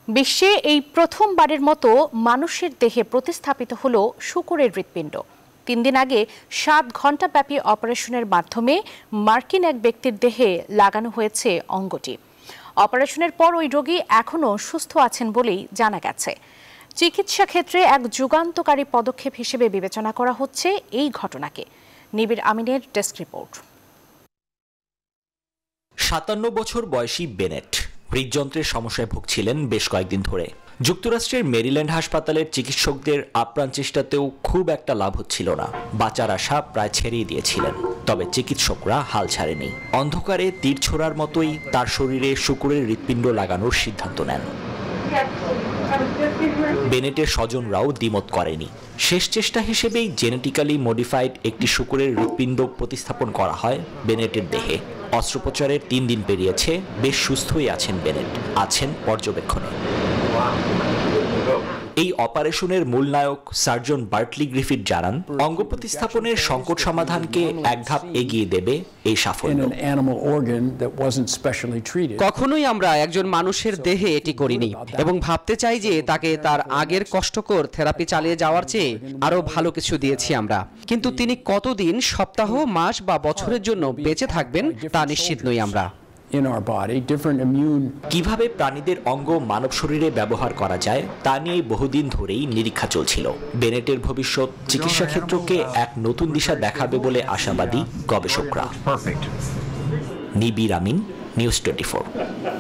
বিশ্বে এই প্রথমবারের মতো মানুষের দেহে প্রতিস্থাপিত হলো শূকরের হৃৎপিণ্ড। 3 দিন আগে 7 ঘণ্টা ব্যাপী অপারেশনের মাধ্যমে মার্কিন এক ব্যক্তির দেহে লাগানো হয়েছে অঙ্গটি। অপারেশনের পর ওই রোগী এখনও সুস্থ আছেন বলেই জানা গেছে। চিকিৎসা ক্ষেত্রে এক যুগান্তকারী পদক্ষেপ হিসেবে বিবেচনা করা হচ্ছে এই ঘটনাকে। নিবিড় আমিনের ডেস্ক রিপোর্ট। 57 বছর বয়সী বেনেট হৃদযন্ত্রের সমস্যায় ভুগছিলেন বেশ কয়েকদিন ধরে। যুক্তরাষ্ট্রের মেরিল্যান্ড হাসপাতালের চিকিৎসকদের আপ্রাণ চেষ্টাতেও খুব একটা লাভ হচ্ছিল না। বাঁচার আশা প্রায় ছেড়েই দিয়েছিলেন, তবে চিকিৎসকরা হাল ছাড়েনি। অন্ধকারে তীর ছোড়ার মতোই তার শরীরে শূকরের হৃৎপিণ্ড লাগানোর সিদ্ধান্ত নেন। বেনেটের স্বজনরাও দ্বিমত করেনি। শেষ চেষ্টা হিসেবেই জেনেটিক্যালি মডিফাইড একটি শূকরের হৃৎপিণ্ড প্রতিস্থাপন করা হয় বেনেটের দেহে। অস্ত্রোপচারের 3 দিন পেরিয়েছে, বেশ সুস্থই আছেন বেনেট, আছেন পর্যবেক্ষণে। এই অপারেশনের মূল নায়ক সার্জন বার্টলি গ্রিফিথ জানান, অঙ্গ প্রতিস্থাপনের সংকট সমাধানকে এক ধাপ এগিয়ে দেবে এই সাফল্য। কখনোই আমরা একজন মানুষের দেহে এটি করিনি এবং ভাবতে চাই যে তাকে তার আগের কষ্টকর থেরাপি চালিয়ে যাওয়ার চেয়ে আরো ভালো কিছু দিয়েছি আমরা। কিন্তু তিনি কতদিন, সপ্তাহ, মাস বা বছরের জন্য বেঁচে থাকবেন তা নিশ্চিত নই আমরা। কিভাবে প্রাণীদের অঙ্গ মানব শরীরে ব্যবহার করা যায় তা নিয়ে বহুদিন ধরেই নিরীক্ষা চলছিল। বেনেটের ভবিষ্যৎ চিকিৎসা ক্ষেত্রকে এক নতুন দিশা দেখাবে বলে আশাবাদী গবেষকরা। নিবিড় আমিন, নিউজ 24।